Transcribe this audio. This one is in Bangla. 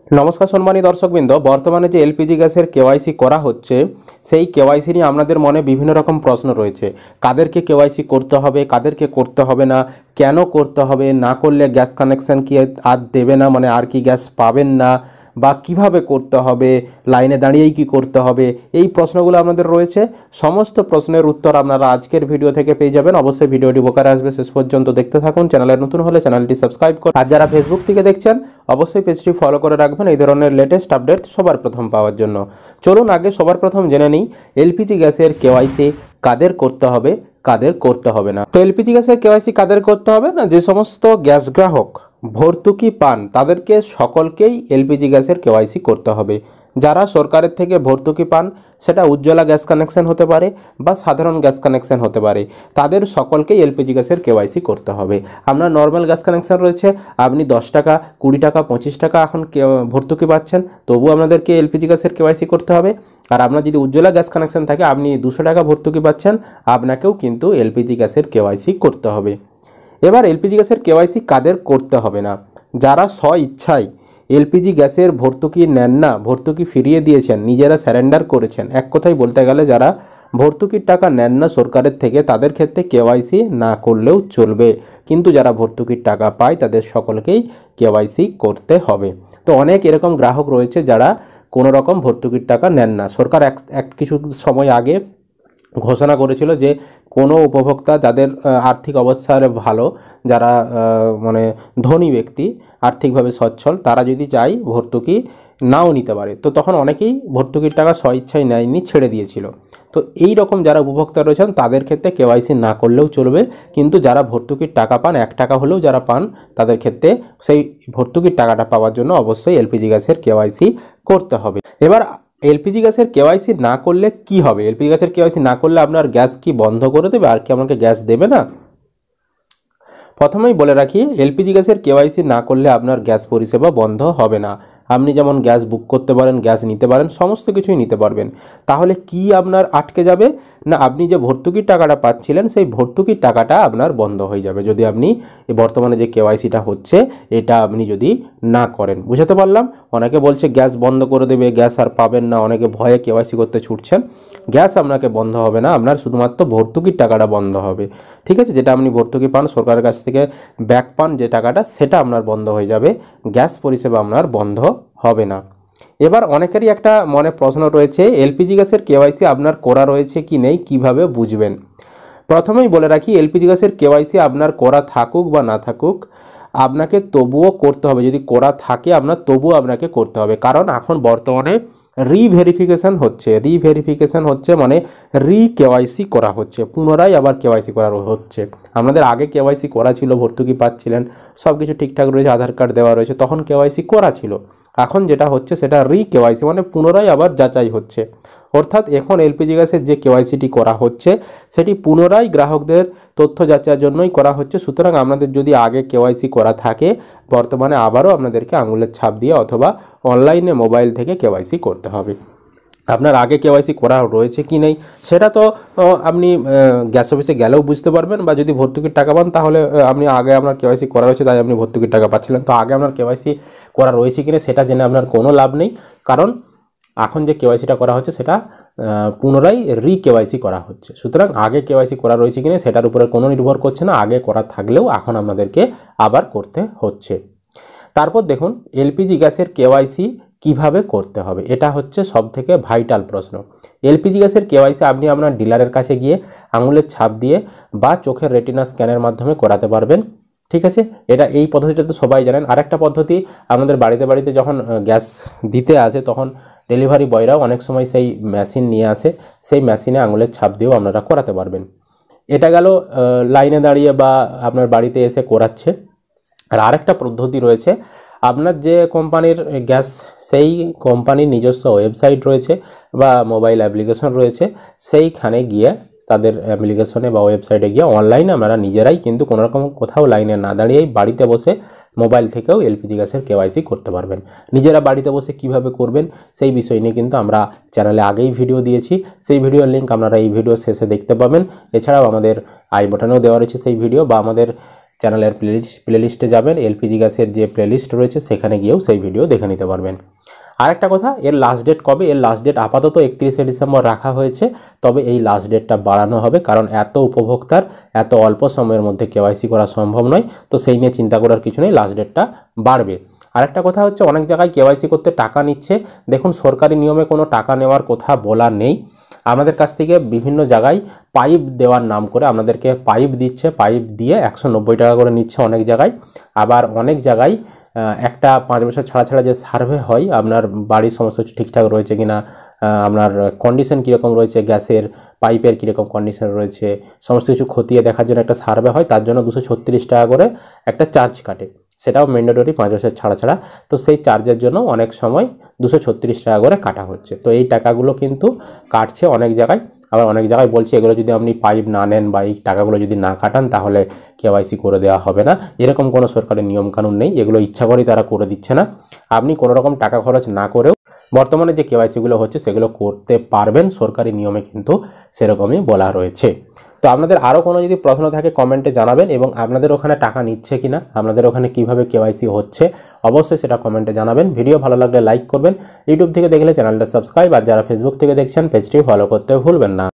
নমস্কার সম্মানী দর্শকবৃন্দ, বর্তমানে যে এলপিজি গ্যাসের কেওয়াইসি করা হচ্ছে সেই কেওয়াইসি নিয়ে আপনাদের মনে বিভিন্ন রকম প্রশ্ন রয়েছে। কাদেরকে কেওয়াইসি করতে হবে, কাদেরকে করতে হবে না, কেন করতে হবে, না করলে গ্যাস কানেকশান কি আর দেবে না, মানে আর কি গ্যাস পাবেন না, বা কিভাবে করতে হবে, লাইনে দাঁড়িয়েই কি করতে হবে, এই প্রশ্নগুলো আপনাদের রয়েছে। সমস্ত প্রশ্নের উত্তর আপনারা আজকের ভিডিও থেকে পেয়ে যাবেন। অবশ্যই ভিডিওটি উপকারে আসবে, শেষ পর্যন্ত দেখতে থাকুন। চ্যানেলে নতুন হলে চ্যানেলটি সাবস্ক্রাইব করুন, আর যারা ফেসবুক থেকে দেখছেন অবশ্যই পেজটি ফলো করে রাখবেন এই ধরনের লেটেস্ট আপডেট সবার প্রথম পাওয়ার জন্য। চলুন আগে সবার প্রথম জেনে নিই এলপিজি গ্যাসের কেওয়াইসি কাদের করতে হবে, কাদের করতে হবে না। তো এলপিজি গ্যাসের কেওয়াইসি কাদের করতে হবে না, যে সমস্ত গ্যাস গ্রাহক ভর্তুকি পান তাদেরকে সকলকেই এলপিজি গ্যাসের কেওয়াইসি করতে হবে। যারা সরকারের থেকে ভর্তুকি পান, সেটা উজ্জ্বলা গ্যাস কানেকশন হতে পারে বা সাধারণ গ্যাস কানেকশন হতে পারে, তাদের সকলকেই এলপিজি গ্যাসের কেওয়াইসি করতে হবে। আপনার নর্মাল গ্যাস কানেকশন রয়েছে, আপনি 10 টাকা, 20 টাকা, 25 টাকা এখন ভর্তুকি পাচ্ছেন, তবুও আপনাদেরকে এলপিজি গ্যাসের কেওয়াইসি করতে হবে। আর আপনার যদি উজ্জ্বলা গ্যাস কানেকশন থাকে, আপনি 200 টাকা ভর্তুকি পাচ্ছেন, আপনাকেও কিন্তু এলপিজি গ্যাসের কেওয়াইসি করতে হবে। এবার এলপিজি গ্যাসের কেওয়াইসি কাদের করতে হবে না, যারা স্ব ইচ্ছায় এলপিজি গ্যাসের ভর্তুকি নেন না, ভর্তুকি ফিরিয়ে দিয়েছেন, নিজেরা স্যারেন্ডার করেছেন, এক কথায় বলতে গেলে যারা ভর্তুকির টাকা নেন না সরকারের থেকে, তাদের ক্ষেত্রে কেওয়াইসি না করলেও চলবে। কিন্তু যারা ভর্তুকির টাকা পায় তাদের সকলকেই কেওয়াইসি করতে হবে। তো অনেক এরকম গ্রাহক রয়েছে যারা কোনো রকম ভর্তুকির টাকা নেন না। সরকার এক কিছু সময় আগে ঘোষণা করেছিল যে কোনো উপভোক্তা যাদের আর্থিক অবস্থার ভালো, যারা মানে ধনী ব্যক্তি, আর্থিকভাবে সচ্ছল, তারা যদি চায় ভর্তুকি নাও নিতে পারে। তো তখন অনেকেই ভর্তুকির টাকা স্বইচ্ছায় নেয়নি, ছেড়ে দিয়েছিল। তো এই রকম যারা উপভোক্তা রয়েছেন তাদের ক্ষেত্রে কেওয়াইসি না করলেও চলবে। কিন্তু যারা ভর্তুকির টাকা পান, 1 টাকা হলেও যারা পান, তাদের ক্ষেত্রে সেই ভর্তুকির টাকাটা পাওয়ার জন্য অবশ্যই এলপিজি গ্যাসের কেওয়াইসি করতে হবে। এবার এলপিজি গ্যাসের কেওয়াইসি না করলে কি হবে? এলপিজি গ্যাসের কেওয়াইসি না করলে আপনার গ্যাস কি বন্ধ করে দেবে, আর কি আমাকে গ্যাস দেবে না? প্রথমেই বলে রাখি, এলপিজি গ্যাসের কেওয়াইসি না করলে আপনার গ্যাস পরিষেবা বন্ধ হবে না। আপনি যেমন গ্যাস বুক করতে পারেন, গ্যাস নিতে পারেন, সমস্ত কিছুই নিতে পারবেন। তাহলে কি আপনার আটকে যাবে না, আপনি যে ভর্তুকির টাকাটা পাচ্ছিলেন সেই ভর্তুকির টাকাটা আপনার বন্ধ হয়ে যাবে যদি আপনি বর্তমানে যে কেওয়াইসিটা হচ্ছে এটা আপনি যদি না করেন। বুঝাতে পারলাম? অনেকে বলছে গ্যাস বন্ধ করে দেবে, গ্যাস আর পাবেন না, অনেকে ভয়ে কেওয়াইসি করতে ছুটছেন। গ্যাস আপনাকে বন্ধ হবে না, আপনার শুধুমাত্র ভর্তুকির টাকাটা বন্ধ হবে। ঠিক আছে, যেটা আপনি ভর্তুকি পান, সরকারের কাছ থেকে ব্যাক পান যে টাকাটা, সেটা আপনার বন্ধ হয়ে যাবে, গ্যাস পরিষেবা আপনার বন্ধ হবে না। এবার অনেকেরই একটা মনে প্রশ্ন রয়েছে, এলপিজি গ্যাসের কেওয়াইসি আপনার করা রয়েছে কি নেই, কিভাবে বুঝবেন? প্রথমেই বলে রাখি, এলপিজি গ্যাসের কেওয়াইসি আপনার করা থাকুক বা না থাকুক, আপনাকে তবুও করতে হবে। যদি করা থাকে আপনার, তবুও আপনাকে করতে হবে। কারণ এখন বর্তমানে রিভেরিফিকেশান হচ্ছে, মানে কেওয়াইসি করা হচ্ছে, পুনরায় আবার কেওয়াইসি করা হচ্ছে। আপনাদের আগে কেওয়াইসি করা ছিল, ভর্তুকি পাচ্ছিলেন, সব কিছু ঠিকঠাক রয়েছে, আধার কার্ড দেওয়া রয়েছে, তখন কেওয়াইসি করা ছিল। এখন যেটা হচ্ছে সেটা কেওয়াইসি, মানে পুনরায় আবার যাচাই হচ্ছে। অর্থাৎ এখন এলপিজি গ্যাসের যে কেওয়াইসিটি করা হচ্ছে সেটি পুনরায় গ্রাহকদের তথ্য যাচাইয়ের জন্যই করা হচ্ছে। সুতরাং আপনাদের যদি আগে কেওয়াইসি করা থাকে, বর্তমানে আবারও আপনাদেরকে আঙুলের ছাপ দিয়ে অথবা অনলাইনে মোবাইল থেকে কেওয়াইসি করতে হবে। আপনার আগে কেওয়াইসি করা রয়েছে কি নেই সেটা তো আপনি গ্যাস অফিসে গেলেও বুঝতে পারবেন, বা যদি ভর্তুকির টাকা পান তাহলে আপনি আগে আপনার কেওয়াইসি করা রয়েছে তাই আপনি ভর্তুকির টাকা পাচ্ছিলেন। তো আগে আপনার কেওয়াইসি করা রয়েছে কি না সেটা জেনে আপনার কোনো লাভ নেই, কারণ এখন যে কেওয়াইসিটা করা হচ্ছে সেটা পুনরায় কেওয়াইসি করা হচ্ছে। সুতরাং আগে কেওয়াইসি করা রয়েছে কিনা সেটার উপরে কোনো নির্ভর করছে না, আগে করা থাকলেও এখন আপনাদেরকে আবার করতে হচ্ছে। তারপর দেখুন, এলপিজি গ্যাসের কেওয়াইসি কিভাবে করতে হবে, এটা হচ্ছে সবথেকে ভাইটাল প্রশ্ন। এলপিজি গ্যাসের কেওয়াইসি আপনি আপনার ডিলারের কাছে গিয়ে আঙুলের ছাপ দিয়ে বা চোখের রেটিনা স্ক্যানের মাধ্যমে করাতে পারবেন। ঠিক আছে, এই পদ্ধতিটা তো সবাই জানেন। আরেকটা পদ্ধতি, আপনাদের বাড়িতে বাড়িতে যখন গ্যাস দিতে আসে তখন ডেলিভারি বয়রাও অনেক সময় সেই মেশিন নিয়ে আসে, সেই মেশিনে আঙুলের ছাপ দিয়েও আপনারা করাতে পারবেন। এটা গেল লাইনে দাঁড়িয়ে বা আপনার বাড়িতে এসে করাচ্ছে। আর আরেকটা পদ্ধতি রয়েছে, আপনার যে কোম্পানির গ্যাস সেই কোম্পানির নিজস্ব ওয়েবসাইট রয়েছে বা মোবাইল অ্যাপ্লিকেশন রয়েছে, সেইখানে গিয়ে তাদের অ্যাপ্লিকেশনে বা ওয়েবসাইটে গিয়ে অনলাইনে আপনারা নিজেরাই কিন্তু কোনোরকম কোথাও লাইনে না দাঁড়িয়েই বাড়িতে বসে মোবাইল থেকেও এলপিজি গ্যাসের কেওয়াইসি করতে পারবেন। নিজেরা বাড়িতে বসে কিভাবে করবেন সেই বিষয় নিয়ে কিন্তু আমরা চ্যানেলে আগেই ভিডিও দিয়েছি, সেই ভিডিওর লিঙ্ক আপনারা এই ভিডিও শেষে দেখতে পাবেন। এছাড়াও আমাদের আই বাটনেও দেওয়া রয়েছে সেই ভিডিও, বা আমাদের চ্যানেলের প্লেলিস্টে যাবেন, এলপিজি গ্যাসের যে প্লেলিস্ট রয়েছে সেখানে গিয়েও সেই ভিডিও দেখে নিতে পারবেন। আরেকটা কথা, এর লাস্ট ডেট কবে? এর লাস্ট ডেট আপাতত 31শে ডিসেম্বর রাখা হয়েছে, তবে এই লাস্ট ডেটটা বাড়ানো হবে, কারণ এত উপভোক্তার এত অল্প সময়ের মধ্যে কেওয়াইসি করা সম্ভব নয়। তো সেই নিয়ে চিন্তা করার কিছু নেই, লাস্ট ডেটটা বাড়বে। আরেকটা কথা হচ্ছে, অনেক জায়গায় কেওয়াইসি করতে টাকা নিচ্ছে। দেখুন, সরকারি নিয়মে কোনো টাকা নেওয়ার কথা বলা নেই। আমাদের কাছ থেকে বিভিন্ন জায়গায় পাইপ দেওয়ার নাম করে আপনাদেরকে পাইপ দিচ্ছে, পাইপ দিয়ে 190 টাকা করে নিচ্ছে অনেক জায়গায়। আবার অনেক জায়গায় একটা 5 বছর ছাড়া ছাড়া যে সার্ভে হয়, আপনার বাড়ির সমস্ত কিছু ঠিকঠাক রয়েছে কিনা, আপনার কন্ডিশন কীরকম রয়েছে, গ্যাসের পাইপের কীরকম কন্ডিশন রয়েছে, সমস্ত কিছু খতিয়ে দেখার জন্য একটা সার্ভে হয়, তার জন্য 236 টাকা করে একটা চার্জ কাটে। সেটাও ম্যান্ডেটরি 5 বছর ছাড়া ছাড়া। তো সেই চার্জের জন্য অনেক সময় 236 টাকা করে কাটা হচ্ছে। তো এই টাকাগুলো কিন্তু কাটছে অনেক জায়গায়। আবার অনেক জায়গায় বলছে এগুলো যদি আপনি পাইপ না নেন বা এই টাকাগুলো যদি না কাটান তাহলে কেওয়াইসি করে দেওয়া হবে না। এরকম কোনো সরকারি নিয়মকানুন নেই, এগুলো ইচ্ছা করেই তারা করে দিচ্ছে না। আপনি কোনো রকম টাকা খরচ না করেও বর্তমানে যে কেওয়াইসিগুলো হচ্ছে সেগুলো করতে পারবেন, সরকারি নিয়মে কিন্তু সেরকমই বলা রয়েছে। তো আপনাদের আরও কোনো যদি প্রশ্ন থাকে কমেন্টে জানাবেন, এবং আপনাদের ওখানে টাকা নিচ্ছে কিনা, আপনাদের ওখানে কিভাবে কেওয়াইসি হচ্ছে অবশ্যই সেটা কমেন্টে জানাবেন। ভিডিও ভালো লাগলে লাইক করবেন, ইউটিউব থেকে দেখলে চ্যানেলটা সাবস্ক্রাইব, আর যারা ফেসবুক থেকে দেখছেন পেজটি ফলো করতে ভুলবেন না।